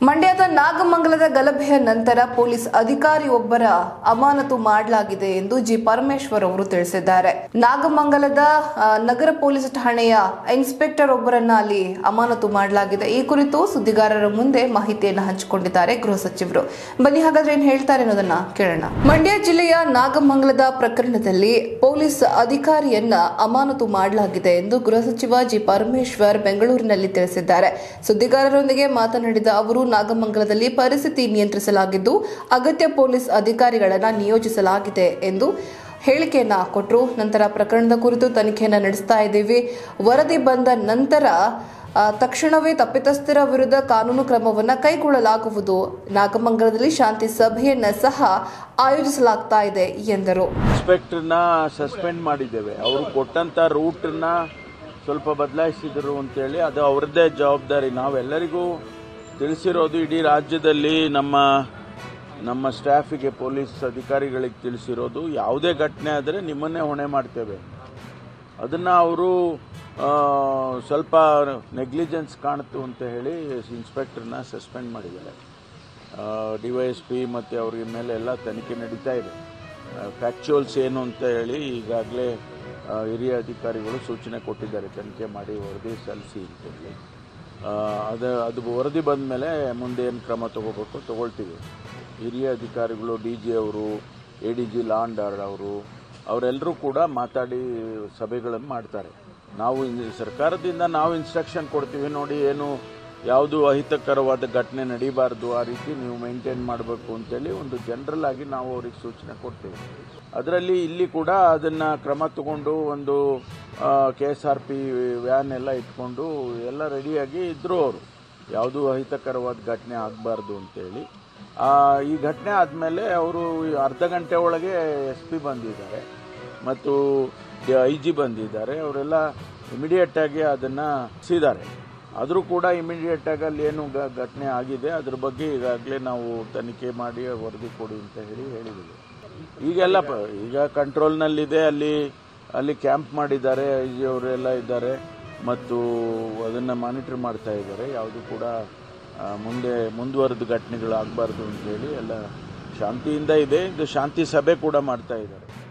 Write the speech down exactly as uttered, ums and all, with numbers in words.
ಮಂಡ್ಯದ ನಾಗಮಂಗಲದ ಗಲಭೆಯ ನಂತರ ಪೊಲೀಸ್ ಅಧಿಕಾರಿಯೊಬ್ಬರ ಅಮಾನತು ಮಾಡಲಾಗಿದೆ ಎಂದು ಜಿ ಪರಮೇಶ್ವರ್ ಅವರು ತಿಳಿಸಿದ್ದಾರೆ. ನಾಗಮಂಗಲದ ನಗರ ಪೊಲೀಸ್ ಠಾಣೆಯ ಇನ್ಸ್ಪೆಕ್ಟರ್ ಒಬ್ಬರನ್ನ ಅಲ್ಲಿ ಅಮಾನತು ಮಾಡಲಾಗಿದೆ. ಈ ಕುರಿತು ಸುದ್ದಿಗಾರರ ಮುಂದೆ ಮಾಹಿತಿಯನ್ನು ಹಂಚಿಕೊಂಡಿದ್ದಾರೆ ಗೃಹ ಸಚಿವರು. ಬನ್ನಿ ಹಾಗಾದ್ರೆ ಏನ್ ಹೇಳ್ತಾರೆ ಅನ್ನೋದನ್ನ ಕೇಳೋಣ. ಮಂಡ್ಯ ಜಿಲ್ಲೆಯ ನಾಗಮಂಗಲದ ಪ್ರಕರಣದಲ್ಲಿ ಪೊಲೀಸ್ ಅಧಿಕಾರಿಯನ್ನ ಅಮಾನತು ಮಾಡಲಾಗಿದೆ ಎಂದು ಗೃಹ ಸಚಿವ ಜಿ ಪರಮೇಶ್ವರ್ ಬೆಂಗಳೂರಿನಲ್ಲಿ ತಿಳಿಸಿದ್ದಾರೆ. ಸುದ್ದಿಗಾರರೊಂದಿಗೆ ಮಾತನಾಡಿದ ಅವರು, ನಾಗಮಂಗಲದಲ್ಲಿ ಪರಿಸ್ಥಿತಿ ನಿಯಂತ್ರಿಸಲಾಗಿದ್ದು ಅಗತ್ಯ ಪೊಲೀಸ್ ಅಧಿಕಾರಿಗಳನ್ನು ನಿಯೋಜಿಸಲಾಗಿದೆ ಎಂದು ಹೇಳಿಕೆಯನ್ನ ಕೊಟ್ಟರು. ನಂತರ ಪ್ರಕರಣದ ಕುರಿತು ತನಿಖೆಯನ್ನು ನಡೆಸ್ತಾ ಇದ್ದೀವಿ. ವರದಿ ಬಂದ ನಂತರ ತಕ್ಷಣವೇ ತಪ್ಪಿತಸ್ಥರ ವಿರುದ್ಧ ಕಾನೂನು ಕ್ರಮವನ್ನು ಕೈಗೊಳ್ಳಲಾಗುವುದು. ನಾಗಮಂಗಲದಲ್ಲಿ ಶಾಂತಿ ಸಭೆಯನ್ನ ಸಹ ಆಯೋಜಿಸಲಾಗ್ತಾ ಇದೆ ಎಂದರು. ಇನ್ಸ್ಪೆಕ್ಟರ್ನ ಸಸ್ಪೆಂಡ್ ಮಾಡಿದ್ದೇವೆ. ಅವರು ಕೊಟ್ಟಂತ ರೂಟ್ನ ಸ್ವಲ್ಪ ಬದಲಾಯಿಸಿದರು ಅಂತೇಳಿ ಅದು ಅವರದ್ದೇ ಜವಾಬ್ದಾರಿ. ನಾವೆಲ್ಲರಿಗೂ ತಿಳಿಸಿರೋದು, ಇಡೀ ರಾಜ್ಯದಲ್ಲಿ ನಮ್ಮ ನಮ್ಮ ಸ್ಟಾಫಿಗೆ, ಪೊಲೀಸ್ ಅಧಿಕಾರಿಗಳಿಗೆ ತಿಳಿಸಿರೋದು, ಯಾವುದೇ ಘಟನೆ ಆದರೆ ನಿಮ್ಮನ್ನೇ ಹೊಣೆ ಮಾಡ್ತೇವೆ. ಅದನ್ನು ಅವರು ಸ್ವಲ್ಪ ನೆಗ್ಲಿಜೆನ್ಸ್ ಕಾಣ್ತು ಅಂತ ಹೇಳಿ ಇನ್ಸ್ಪೆಕ್ಟರ್ನ ಸಸ್ಪೆಂಡ್ ಮಾಡಿದ್ದಾರೆ. ಡಿ ವೈ ಎಸ್ ಪಿ ಮತ್ತು ಅವ್ರಿಗೆ ಮೇಲೆ ಎಲ್ಲ ತನಿಖೆ ನಡೀತಾ ಇದೆ. ಫ್ಯಾಕ್ಚುಯಲ್ಸ್ ಏನು ಅಂತ ಹೇಳಿ ಈಗಾಗಲೇ ಹಿರಿಯ ಅಧಿಕಾರಿಗಳು ಸೂಚನೆ ಕೊಟ್ಟಿದ್ದಾರೆ, ತನಿಖೆ ಮಾಡಿ ವರದಿ ಸಲ್ಲಿಸಿ ಅಂತೇಳಿ. ಅದು ಅದು ವರದಿ ಬಂದ ಮೇಲೆ ಮುಂದೆ ಏನು ಕ್ರಮ ತಗೋಬೇಕು ತಗೊಳ್ತೀವಿ. ಹಿರಿಯ ಅಧಿಕಾರಿಗಳು, ಡಿ ಜಿ ಅವರು, A D G law and order ಅವರು, ಅವರೆಲ್ಲರೂ ಕೂಡ ಮಾತಾಡಿ ಸಭೆಗಳನ್ನು ಮಾಡ್ತಾರೆ. ನಾವು ಸರ್ಕಾರದಿಂದ ನಾವು ಇನ್ಸ್ಟ್ರಕ್ಷನ್ ಕೊಡ್ತೀವಿ, ನೋಡಿ ಏನು ಯಾವುದು ಅಹಿತಕರವಾದ ಘಟನೆ ನಡೀಬಾರ್ದು, ಆ ರೀತಿ ನೀವು ಮೇಂಟೈನ್ ಮಾಡಬೇಕು ಅಂತೇಳಿ ಒಂದು ಜನರಲ್ ಆಗಿ ನಾವು ಅವ್ರಿಗೆ ಸೂಚನೆ ಕೊಡ್ತೀವಿ. ಅದರಲ್ಲಿ ಇಲ್ಲಿ ಕೂಡ ಅದನ್ನು ಕ್ರಮ ತಗೊಂಡು ಒಂದು K S R P van ಎಲ್ಲ ಇಟ್ಕೊಂಡು ಎಲ್ಲ ರೆಡಿಯಾಗಿ ಇದ್ದರು. ಅವರು ಯಾವುದೂ ಅಹಿತಕರವಾದ ಘಟನೆ ಆಗಬಾರ್ದು ಅಂತೇಳಿ. ಈ ಘಟನೆ ಆದಮೇಲೆ ಅವರು ಅರ್ಧ ಗಂಟೆ ಒಳಗೆ ಎಸ್ ಪಿ ಬಂದಿದ್ದಾರೆ ಮತ್ತು ಐ ಜಿ ಬಂದಿದ್ದಾರೆ. ಅವರೆಲ್ಲ ಇಮಿಡಿಯೇಟಾಗಿ ಅದನ್ನು ಸಿದ್ದಾರೆ. ಆದರೂ ಕೂಡ ಇಮಿಡಿಯೇಟಾಗಿ ಅಲ್ಲಿ ಏನು ಘಟನೆ ಆಗಿದೆ ಅದ್ರ ಬಗ್ಗೆ ಈಗಾಗಲೇ ನಾವು ತನಿಖೆ ಮಾಡಿ ವರದಿ ಕೊಡಿ ಅಂತ ಹೇಳಿ ಹೇಳಿದ್ದೀವಿ. ಈಗೆಲ್ಲ ಈಗ ಕಂಟ್ರೋಲ್ನಲ್ಲಿದೆ. ಅಲ್ಲಿ ಅಲ್ಲಿ ಕ್ಯಾಂಪ್ ಮಾಡಿದ್ದಾರೆ, ಐ ಜಿ ಅವರೆಲ್ಲ ಇದ್ದಾರೆ ಮತ್ತು ಅದನ್ನು ಮಾನಿಟರ್ ಮಾಡ್ತಾ ಇದ್ದಾರೆ. ಯಾವುದು ಕೂಡ ಮುಂದೆ ಮುಂದುವರೆದ ಘಟನೆಗಳು ಆಗಬಾರ್ದು ಅಂತೇಳಿ ಎಲ್ಲ ಶಾಂತಿಯಿಂದ ಇದೆ. ಇದು ಶಾಂತಿ ಸಭೆ ಕೂಡ ಮಾಡ್ತಾ ಇದ್ದಾರೆ.